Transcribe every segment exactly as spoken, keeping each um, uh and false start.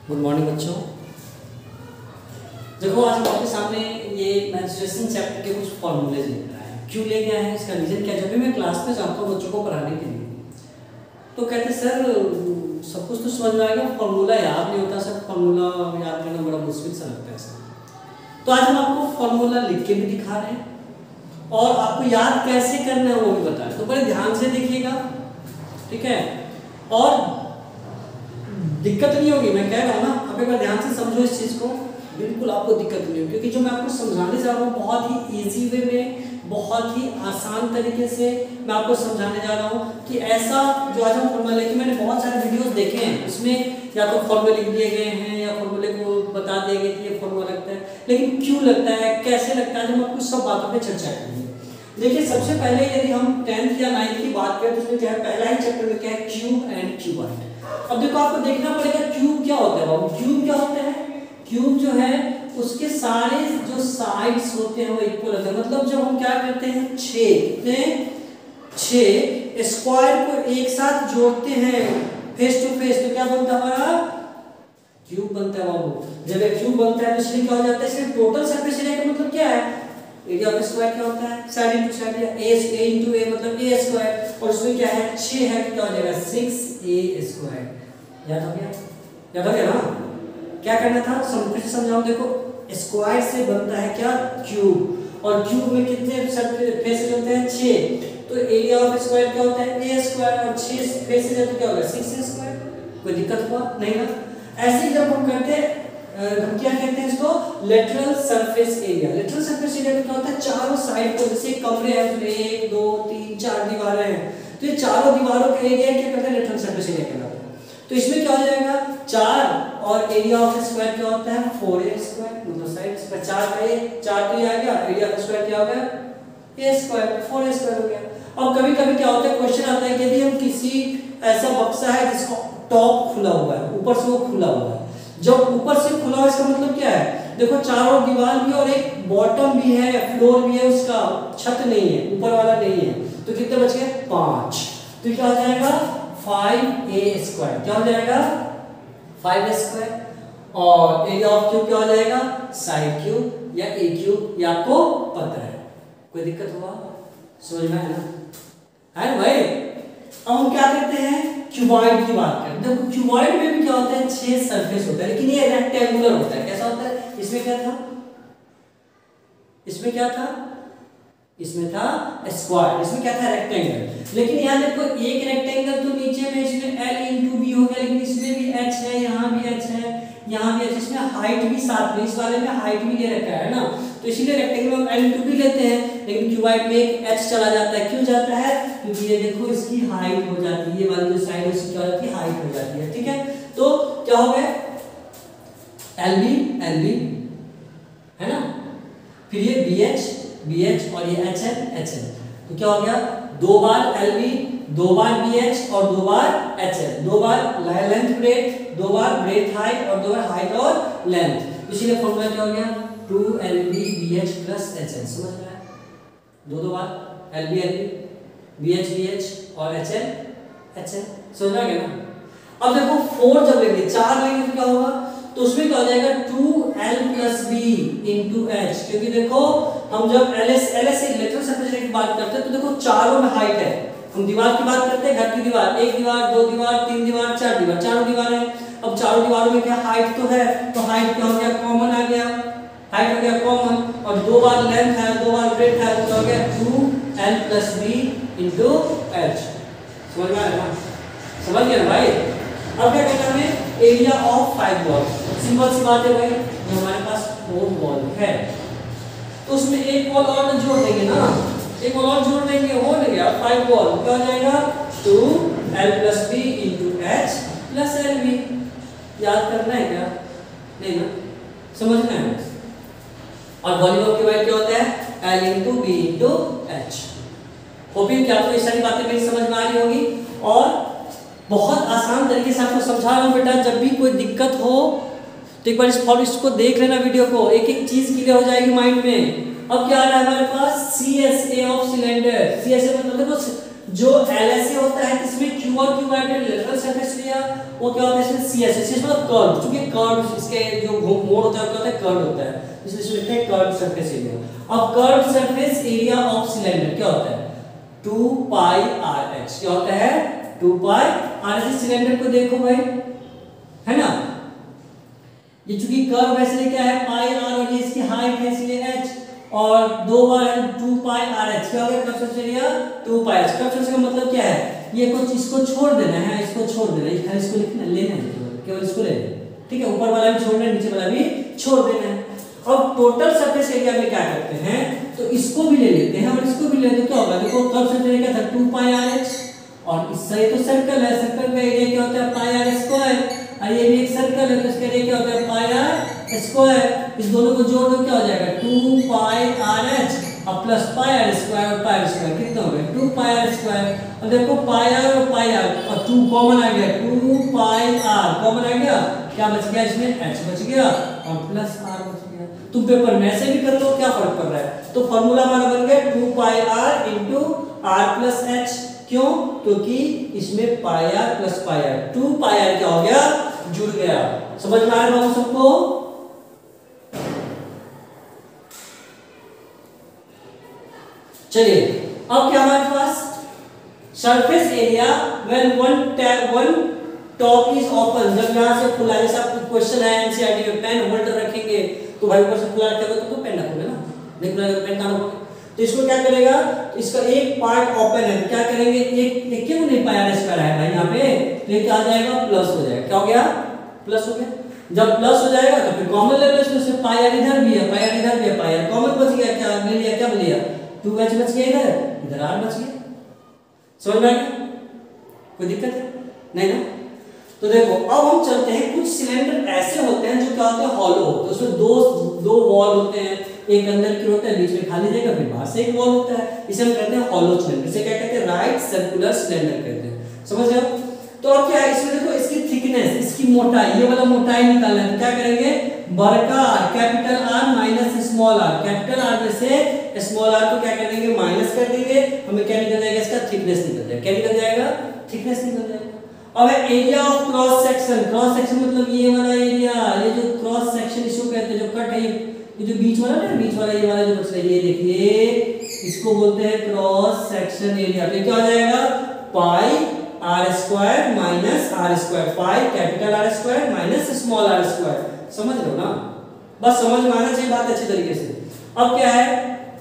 Good morning बच्चों। देखो आज हम आपके सामने ये मेंस्ट्रुएशन चैप्टर के कुछ फॉर्मूले लिख रहा है। क्यों ले गया है, इसका रीजन क्या है? जब भी मैं क्लास में जाता हूँ बच्चों को पढ़ाने के लिए तो कहते सर सब कुछ तो समझ में आएगा, फॉर्मूला याद नहीं होता सर, फॉर्मूला याद करना बड़ा मुश्किल सा लगता है सर। तो आज हम आपको फॉर्मूला लिख के भी दिखा रहे हैं और आपको याद कैसे करना है वो भी बता रहे हैं। तो बड़े ध्यान से देखिएगा, ठीक है? और दिक्कत नहीं होगी, मैं कह रहा हूँ ना, आप एक बार ध्यान से समझो इस चीज़ को, बिल्कुल आपको दिक्कत नहीं होगी। क्योंकि जो मैं आपको समझाने जा रहा हूँ बहुत ही इजी वे में, बहुत ही आसान तरीके से मैं आपको समझाने जा रहा हूँ कि ऐसा जो आज हम फॉर्मूले की मैंने बहुत सारे वीडियोस देखे हैं, उसमें या तो फॉर्मूले लिख दिए गए हैं या फॉर्मूले को बता दिए गए कि ये फॉर्मूला लगता है, लेकिन क्यों लगता है, कैसे लगता है, हम आपको सब बातों पर चर्चा करेंगे। देखिए सबसे पहले यदि हम टेंथ या नाइन्थ की बात करें तो उसमें क्या है, पहला ही चैप्टर में क्या है, क्यूब एंड क्यूबॉइड। अब देखो आपको देखना पड़ेगा क्यूब क्या होता है बाबू। क्यूब क्या होता है? क्यूब जो है उसके सारे जो साइड्स होते हैं वो इक्वल होते हैं। मतलब जब हम क्या करते हैं, छह कितने छह स्क्वायर को एक साथ जोड़ते हैं फेस टू फेस तो क्या बनता है हमारा, क्यूब बनता है बाबू। जब एक क्यूब बनता है तो इसलिए क्या हो जाता है, इसलिए टोटल सरफेस एरिया का मतलब क्या है, एरिया ऑफ स्क्वायर क्या होता है, साइड इनटू साइड, या ए ए इनटू ए मतलब ए स्क्वायर, और उसमें क्या है छह है तो क्या हो जाएगा सिक्स ए स्क्वायर। याद हो गया? याद हो गया ना? क्या करना था, फिर से समझाऊं। देखो स्क्वायर से बनता है क्या, क्यूब, और क्यूब में कितने फेसेस होते हैं, छह, तो एरिया ऑफ स्क्वायर क्या होता है, ए स्क्वायर, और छह फेसेस है तो क्या होगा सिक्स ए स्क्वायर। कोई दिक्कत हुआ नहीं ना? ऐसे ही जब हम करते हैं हम क्या कहते हैं इसको, lateral surface area. Lateral surface area में क्या होता है, चारों साइड को, जैसे कमरे हैं उसमें एक दो तीन चार दीवारें हैं तो ये चारों दीवारों का एरिया क्या कहते हैं, लेटरल सरफेस एरिया कहलाता है। तो इसमें क्या हो जाएगा, चार और एरिया ऑफ स्क्वायर क्या होता है, फोर ए स्क्वायर, मतलब साइड पर चार का ए, चार तो आ गया, एरिया ऑफ स्क्वायर क्या हो गया, a square, four a square हो गया। और कभी कभी क्या होता है, क्वेश्चन आता है कि यदि हम किसी ऐसा बक्सा है जिसका टॉप खुला हुआ है, ऊपर से वो खुला हुआ है, जब ऊपर से खुला हुआ इसका मतलब क्या है, देखो चारों दीवार भी और एक बॉटम भी है, फ्लोर भी है, उसका छत नहीं है, ऊपर वाला नहीं है, तो कितने बच गए, पांच। तो क्या हो जाएगा फाइव ए स्क्वायर, क्या हो जाएगा फाइव ए स्क्वायर, और एरिया ऑफ क्यूब क्या हो जाएगा, साइड क्यूब या ए क्यूब, ये आपको पता है। कोई दिक्कत हुआ, समझ में है ना, है ना भाई? अब हम क्या करते हैं, क्यूबॉइड की बात करें। देखो क्यूबॉइड में भी क्या होता है, छह सरफेस होता है, लेकिन ये रेक्टेंगुलर होता है। कैसा होता है, इसमें क्या था, इसमें क्या था, इसमें था स्क्वायर, इसमें क्या था, रेक्टेंगल। लेकिन यहाँ देखो एक रेक्टेंगल तो नीचे में इसमें एल इंटू बी हो गया, लेकिन इसमें भी एच है, यहाँ भी एच है, यहाँ भी एच, इसमें हाइट भी साथ में, इस वाले में हाइट भी ले रखा है ना, तो इसीलिए रेक्टेंगल में एल इंटू बी लेते हैं, लेकिन क्यूबॉइड में एक एच चला जाता है। क्यों जाता है, क्योंकि ये देखो इसकी हाइट हो जाती है, ये वाली जो साइड है उसकी क्या हो जाती है, हाइट हो जाती है, ठीक है? तो क्या हो गया, एल बी एल बी है ना, फिर ये बी एच बी एच और ये एच एन एच एन, तो क्या हो गया, दो बार एल बी, दो बार बी एच और दो बार एच एन, दो बार लेंथ ब्रेथ, दो बार ब्रेथ हाइट और दो बार हाइट और लेंथ। इसीलिए फॉर्मूला क्या हो गया, two L B B H plus H N. समझ में आया? दो दो बार L B L B, B H B H और एच एन एच एन, समझ में आ गया ना? अब देखो फोर जब लेंगे, चार लेंगे तो क्या होगा, तो उसमें क्या हो जाएगा, two L plus B into H, क्योंकि देखो हम जब L S L S lateral surface area की बात करते हैं तो देखो चारों में हाइट है। हम दीवार की बात करते हैं, घर की दीवार, एक दीवार, दो दीवार, तीन दीवार, चार दीवार, चारों दीवार है। अब चारों दीवारों में क्या हाइट तो है, तो हाइट क्या हो गया, कॉमन आ गया, हाइट हो गया कॉमन, और दो बार लेंथ है, दो बार ब्रेथ है, तो हो गया two L plus B into H. समझ में आया ना? समझ गया ना भाई? अब क्या कहना है, area of five wall. Simple सी बात है भाई, जो हमारे पास फोर वॉल है तो उसमें एक वॉल और जोड़ देंगे ना, एक वॉल और जोड़ देंगे, हो गया फाइव वॉल, क्या हो जाएगा, two L plus B into H plus L B. याद करना है क्या, नहीं ना, समझना है? और वॉल्यूम ऑफ क्यूबॉइड क्या होता है, L into B into H. Hoping कि आपको ये सारी बातें मेरी समझ में आ रही होगी, और बहुत आसान तरीके से आपको समझा रहा हूँ बेटा। जब भी कोई दिक्कत हो तो एक बार इस फॉर्म इसको देख लेना, वीडियो को, एक एक चीज क्लियर हो जाएगी माइंड में। अब क्या आ रहा है हमारे पास, C S A of cylinder. C S A मतलब देखो जो एल एस ए होता है इसमें क्यू और क्यूबॉइड लेटरल सरफेस एरिया, वो क्या होता है इसमें सी एस सी एस मतलब कर्व, क्योंकि कर्व इसके जो मोड़ होता है वो होता है कर्व होता है, इसलिए इसमें लिखते हैं कर्व सरफेस एरिया। अब curve surface area of cylinder क्या होता है टू पाई आर एच, क्या होता है two pi R H. Cylinder को देखो भाई, है ना, ये चूंकि कर्व है इसलिए क्या है पाई आर और ये इसकी हाइट है इसलिए एच, और दो बार है टू पाई आर एच, क्या हो गया curve surface area two pi H. Curve surface का मतलब क्या है, ये कुछ इसको छोड़ देना है, इसको छोड़ देना है, खाली इसको लिखना लेना है, केवल इसको लेना है, ठीक है, ऊपर वाला भी छोड़ना है, नीचे वाला भी छोड़ देना है। अब टोटल सरफेस एरिया में क्या करते हैं, तो इसको भी ले लेते हैं और इसको भी ले लेते हैं, क्या होगा देखो कर्व सरफेस एरिया क्या था टू पाई आर एच, और इससे तो सर्कल है, सर्कल का एरिया क्या होता है पाई आर स्क्वायर, और ये भी एक सर्कल है तो इसका एरिया क्या होता है पाई आर स्क्वायर। इस दोनों को जोड़ दो क्या हो जाएगा टू पाई आर एच और प्लस पाई आर स्क्वायर और पाई आर स्क्वायर कितना हो गया टू पाई आर स्क्वायर। और देखो पाई आर और पाई आर और टू कॉमन आ गया, टू पाई आर कॉमन आ गया, क्या बच गया इसमें h बच गया और प्लस r बच गया। तुम पेपर में ऐसे भी कर लो, क्या फर्क पड़ रहा है, तो फॉर्मूला हमारा बन गया two pi R into R plus H, क्यों, क्योंकि इसमें pi R plus pi R, two pi R क्या हो गया जुड़ गया। समझ में आ रहा है सबको? चलिए अब क्या हमारे पास surface area when one one top is open, जब यहां से खुला, जैसे आपको क्वेश्चन है एनसीईआरटी में पेन होल्डर रखेंगे तो भाई ऊपर से खुला रखेगा तो, तो पेन रखोगे ना, नहीं खुला तो पेन कहां रखोगे, तो इसको क्या करेगा, तो इसका एक पार्ट ओपन है तो क्या करेंगे, एक एक क्यों नहीं पाया स्क्वायर है भाई यहाँ पे, तो ये क्या आ जाएगा प्लस हो जाएगा, क्या हो गया प्लस हो गया। जब प्लस हो जाएगा तो फिर कॉमन ले लो इसमें से, पाई आर इधर भी है, पाई आर इधर भी है, पाई आर कॉमन बच गया, क्या ले लिया क्या ले लिया टू एच बच गया, इधर इधर आर बच गया। समझ में आ गया, कोई दिक्कत है नहीं ना? तो देखो अब हम चलते हैं, कुछ सिलेंडर ऐसे होते हैं जो क्या होते हैं हॉलो होते हैं, उसमें दो दो वॉल होते हैं, एक अंदर की होता है बीच में खाली जगह, फिर बाहर से एक वॉल होता है, इसे हम कहते हैं हॉलो सिलेंडर, इसे क्या कहते हैं राइट सर्कुलर सिलेंडर कहते हैं। समझ रहे हो? तो अब क्या है इसमें देखो, इसकी थिकनेस, इसकी मोटाई, ये वाला मोटाई निकालना है, क्या करेंगे बड़का R capital R minus small R, capital R में से स्मॉल आर को क्या कर देंगे माइनस कर देंगे, हमें क्या निकल जाएगा इसका थिकनेस निकल जाएगा, क्या निकल जाएगा थिकनेस निकल जाएगा। अब है area of cross section, cross section मतलब ये वाला एरिया, ये जो क्रॉस सेक्शन इसको कहते हैं, जो कट है ये जो बीच वाला ना, बीच वाला ये वाला जो बच रहा है ये देखिए, इसको बोलते हैं क्रॉस सेक्शन एरिया। तो क्या हो जाएगा pi R square minus R square, pi capital R square minus small R square. समझ लो ना, बस समझ में आना चाहिए बात अच्छी तरीके से। अब क्या है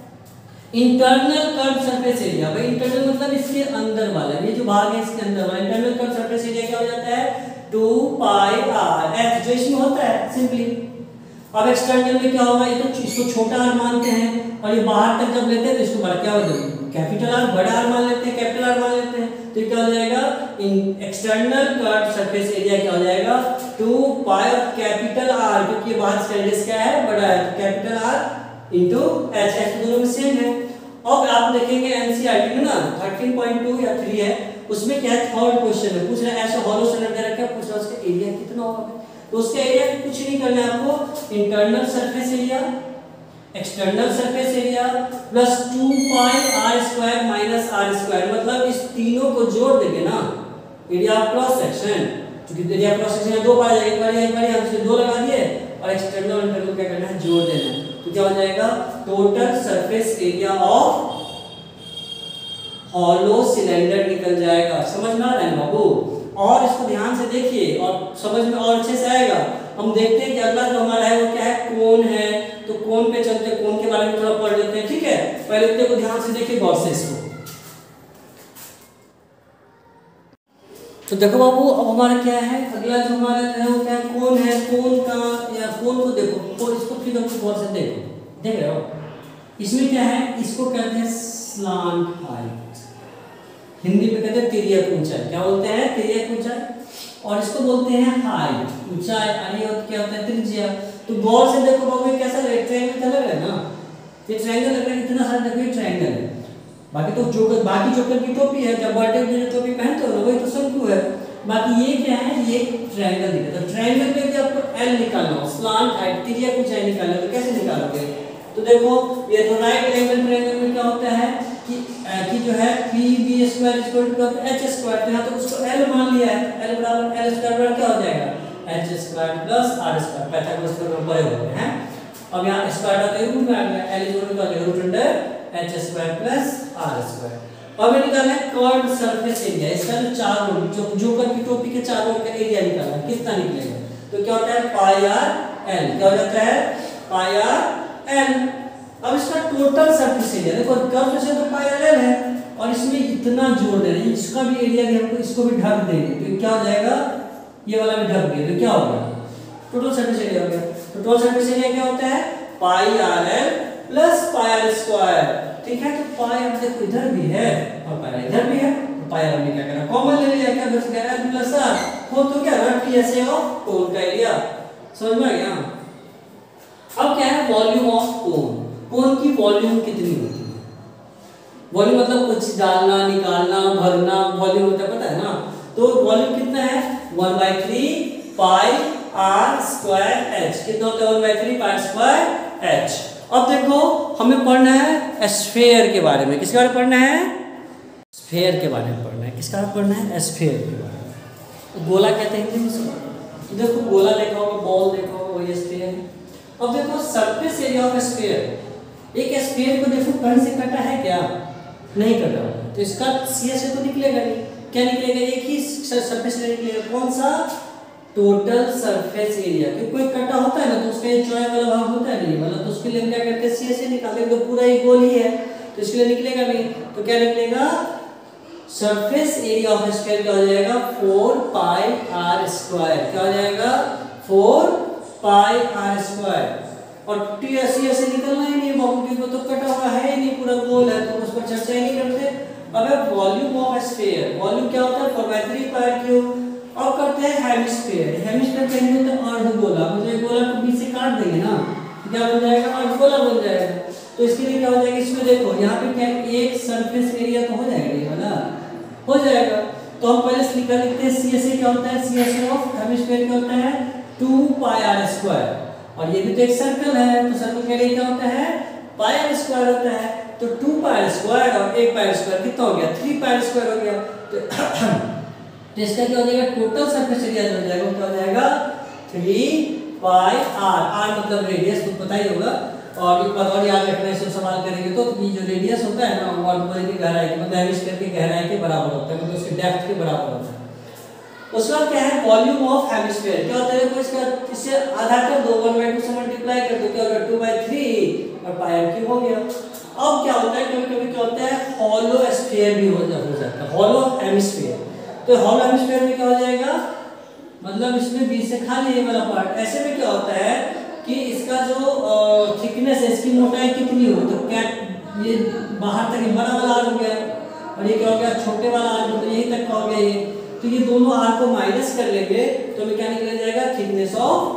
इंटरनल कर्व सरफेस एरिया, भाई इंटरनल मतलब इसके अंदर वाला, ये जो भाग है इसके अंदर वाला, इंटरनल कर्व सरफेस एरिया क्या हो जाता है टू पाई आर एच, जो इसमें होता है सिंपली। अब एक्सटर्नल में क्या होगा, ये तो इसको छोटा आर मानते हैं और ये बाहर तक जब लेते हैं तो इसको बड़ा क्या होता है कैपिटल आर, बड़ा आर मान लेते हैं, कैपिटल आर मान लेते हैं, तो क्या हो जाएगा इन एक्सटर्नल कर्व सरफेस एरिया क्या हो जाएगा टू पाई कैपिटल आर, क्योंकि बाहर का रेडियस क्या है बड़ा है, तो capital R into H, H दोनों में सेम है। अब आप देखेंगे एनसीईआरटी में ना थर्टीन पॉइंट टू या थ्री है, उसमें क्या है थर्ड क्वेश्चन है, पूछ रहा है ऐसे हॉलो सिलेंडर दे रखा है, पूछ रहा है उसका एरिया कितना होगा, तो उसका एरिया कुछ नहीं करना है आपको, internal surface area external surface area plus two pi R square minus R square, मतलब इस तीनों को जोड़ देंगे ना एरिया ऑफ क्रॉस सेक्शन, क्योंकि एरिया ऑफ क्रॉस सेक्शन दो पाया जाएगा, एक बार एक बार हमसे दो लगा दिए और एक्सटर्नल और इंटरनल क्या करना है जोड़ देना है, तो क्या हो जाएगा total surface area of hollow cylinder निकल जाएगा। समझ में आ रहा है बाबू? और इसको ध्यान से देखिए और समझ में और अच्छे से आएगा। हम देखते हैं कि अगला जो हमारा है वो क्या है कोण है, तो कोण पे चलते हैं, कोण के बारे में थोड़ा पढ़ लेते हैं, ठीक है। पहले इतने को ध्यान से देखिए गौर से इसको। तो देखो बाबू अब हमारा क्या है अगला जो हमारा है वो क्या है कोण है, कोण का या कोण को देखो, कोण इसको फिगर को गौर से देखो, देख रहे हो इसमें क्या है, इसको कहते हैं स्लांट हाइट, हिंदी में कहते हैं तिर्यक ऊंचाई, क्या बोलते हैं तिर्यक ऊंचाई, और इसको बोलते हैं हाइट ऊंचाई, और ये क्या होता है त्रिज्या। तो गौर से देखो बाबू ये कैसा लग ट्रायंगल लग रहा है ना, ये ट्रायंगल लग रहा है, इतना सारा देखो ये ट्रायंगल है, बाकी तो जोकर बाकी जोकर की टोपी है, जब बर्थडे में जो टोपी पहनते हो ना वही तो शंकु है, बाकी ये क्या है ये ट्रायंगल दिखा, तो ट्रायंगल में भी आपको एल निकालना हो, स्लांट हाइट तिर्यक ऊंचाई निकालना है, तो कैसे निकालोगे, तो देखो ये तो राइट एंगल ट्रायंगल में क्या होता है कि कि जो है P B square equal to H square, तो यहाँ तो उसको एल मान लिया है, एल बराबर एल स्क्वायर बराबर H square plus R square, Pythagoras theorem पढ़े हुए हैं। अब यहाँ स्क्वायर का तो रूट में आ गया, L is equal to root under H square plus R square. अब ये निकालना है कर्व्ड सरफेस एरिया, इसका जो चारों जो जोकर की टोपी के चारों का एरिया निकालना है, कितना निकलेगा? तो क्या होता है पाई आर एल, क्या हो जाता है पाई आर एल। अब इसका टोटल सरफेस एरिया देखो, कर्व से तो पाई आर एल है और इसमें इतना जोड़ दे रहे हैं, इसका भी एरिया भी हमको इसको भी ढक देंगे, तो क्या हो जाएगा ये वाला भी ढक दिया, तो क्या होगा टोटल सरफेस एरिया हो गया। तो टोटल सरफेस एरिया क्या होता है pi R L plus pi R square, ठीक है। तो पाई आर देखो इधर भी है और पाई आर इधर भी है, तो पाई आर हमने क्या करना कॉमन ले लिया, क्या बच गया एल प्लस आर, हो तो क्या रट ऐसे हो कोन का एरिया, समझ में आ गया। अब क्या है वॉल्यूम ऑफ कोन, कोन की वॉल्यूम कितनी होती है? वॉल्यूम मतलब कुछ डालना निकालना भरना वॉल्यूम होता है, पता है ना। तो वॉल्यूम कितना है one by three pi R square H, कितना होता है one by three pi square H. अब देखो हमें पढ़ना है स्फीयर के बारे में, किसके बारे में पढ़ना है? स्फीयर के बारे में पढ़ना है। किसका पढ़ना है? स्फीयर के बारे में। तो गोला कहते हैं हिंदी में इसको, देखो गोला देखा होगा, बॉल देखा होगा, वही स्फीयर है। अब देखो सरफेस एरिया ऑफ स्फीयर, एक स्फीयर को देखो कर्ण से कटा है क्या? नहीं कटा होगा, तो इसका सीएस से तो निकलेगा नहीं, क्या निकलेगा? एक ही सरफेस एरिया निकलेगा, कौन सा? Total surface area. क्योंकि कोई कटा होता है ना तो उसका चौड़ाई वाला भाग होता है नहीं वाला, तो उसके लिए हम क्या करते हैं सीएस से निकालते हैं, तो पूरा ही गोल ही है तो इसके लिए निकलेगा नहीं, तो क्या निकलेगा सरफेस एरिया ऑफ स्फीयर क्या हो जाएगा फोर पाई आर स्क्वायर, क्या हो जाएगा फोर पाई आर स्क्वायर। और टी ऐसे ऐसे निकलना ही नहीं, बाउंड्री को तो कटा हुआ है ही नहीं, पूरा गोल है तो उस पर चर्चा ही नहीं करते। अब वॉल्यूम ऑफ स्फीयर, वॉल्यूम क्या होता है four by three pi cube. अब करते हैं हेमिस्फीयर, हेमिस्फीयर कहेंगे तो अर्धगोला, मतलब एक गोला को बीच से काट देंगे ना, क्या बन जाएगा अर्धगोला बन जाएगा। तो इसके लिए क्या हो जाएगा, इसमें देखो यहाँ पे क्या एक सरफेस एरिया तो हो जाएगा ये वाला, हो जाएगा। तो हम पहले निकाल लिखते हैं सी एस ए क्या होता है, C S A of hemisphere क्या होता है टू पाई आर स्क्वायर, और ये भी तो एक सर्कल है तो सर्कल के लिए क्या होता है पाई आर स्क्वायर होता है। तो टू पाई आर स्क्वायर और एक पाई आर स्क्वायर कितना हो गया थ्री पाई आर स्क्वायर हो गया। तो तो इसका क्या हो जाएगा टोटल सरफेस एरिया जो हो जाएगा क्या हो जाएगा थ्री पाई आर, आर मतलब रेडियस तो पता ही होगा, और एक बात और याद रखना है, इसको सवाल करेंगे तो ये जो रेडियस होता है ना वो अर्धगोले की गहराई मतलब हेमिस्फीयर की गहराई के बराबर होता है, मतलब उसके डेप्थ के बराबर होता है। उसके बाद क्या है वॉल्यूम ऑफ हेमिस्फीयर, क्या होता है देखो इसका इससे आधा कर दो, वन बाई टू से मल्टीप्लाई कर दो, क्या होगा टू बाई थ्री और पाई आर क्यूब हो गया। अब क्या होता है कभी कभी क्या होता है हॉलो स्फीयर भी हो जाता है, हॉलो हेमिस्फीयर। तो हॉलो हेमिस्फीयर में क्या हो जाएगा मतलब इसमें बीच से खाली ये वाला पार्ट, ऐसे में क्या होता है कि इसका जो थिकनेस है इसकी मोटाई कितनी हो, तो क्या ये बाहर तक बड़ा वाला आर हो गया और ये क्या हो गया छोटे वाला आर, मतलब यही तक का हो गया ये, तो ये दोनों आर को माइनस कर लेंगे तो हमें क्या निकल जाएगा थिकनेस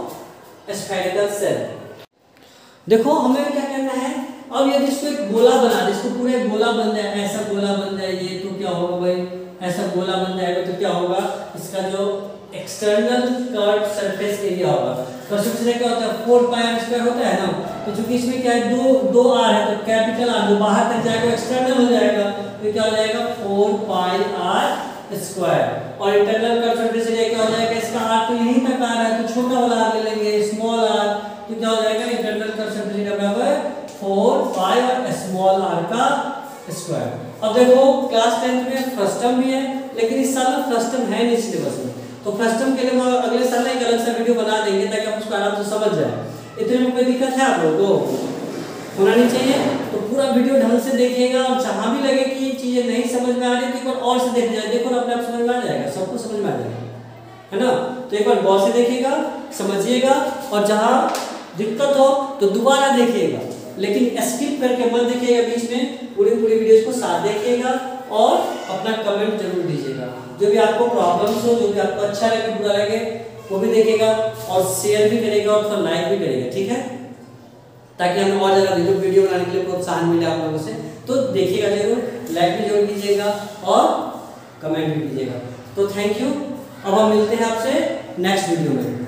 ऑफ स्फेरिकल सेल। देखो हमें क्या करना है, अब यदि इसको एक गोला बना दे, इसको पूरा एक गोला बन जाए, ऐसा गोला बन जाए ये, तो क्या होगा भाई ऐसा गोला बन जाएगा तो क्या होगा इसका जो एक्सटर्नल कर्व सरफेस एरिया होगा, कर्व सरफेस एरिया क्या होता है फोर पाई आर स्क्वायर होता है ना, तो चूंकि इसमें क्या है दो दो आर है तो कैपिटल आर जो बाहर तक जाएगा एक्सटर्नल हो जाएगा, तो क्या हो जाएगा फोर पाई आर स्क्वायर। और इंटरनल कर्व सरफेस एरिया क्या हो जाएगा, इसका आर तो यहीं तक आ रहा है तो छोटा वाला आर ले लेंगे स्मॉल आर, तो क्या हो जाएगा इंटरनल कर्व सरफेस एरिया बराबर फोर पाई और स्मॉल आर का स्क्वायर। अब देखो क्लास टेंथ में फर्स्ट टर्म भी है लेकिन इस साल में फर्स्ट टर्म है नहीं सिलेबस में, तो फर्स्ट टर्म के लिए हम अगले साल एक अलग सा वीडियो बना देंगे ताकि आप उसको आराम से समझ जाए। इतने में कोई दिक्कत है आप लोगों को होना नहीं चाहिए, तो पूरा वीडियो ढंग से देखिएगा और जहाँ भी लगे कि ये चीजें नहीं समझ में आ रही तो एक बार और से देख जाए, देखो अपने आप समझ में आ जाएगा, सबको समझ में आ जाएगा है ना। तो एक बार गौर से देखिएगा समझिएगा और जहाँ दिक्कत हो तो दोबारा देखिएगा, लेकिन स्किप करके मत देखिएगा बीच में, पूरी पूरी वीडियोस को साथ देखिएगा और अपना कमेंट जरूर दीजिएगा, जो भी आपको प्रॉब्लम्स हो, जो भी आपको अच्छा लगे बुरा लगे वो भी देखिएगा और शेयर भी करेगा और थोड़ा लाइक भी करेगा, ठीक है, ताकि हमें और ज़्यादा वीडियो वीडियो बनाने के लिए प्रोत्साहन मिले आप लोगों से। तो देखिएगा जरूर, लाइक भी जरूर कीजिएगा और कमेंट भी कीजिएगा। तो थैंक यू, अब हम मिलते हैं आपसे नेक्स्ट वीडियो में।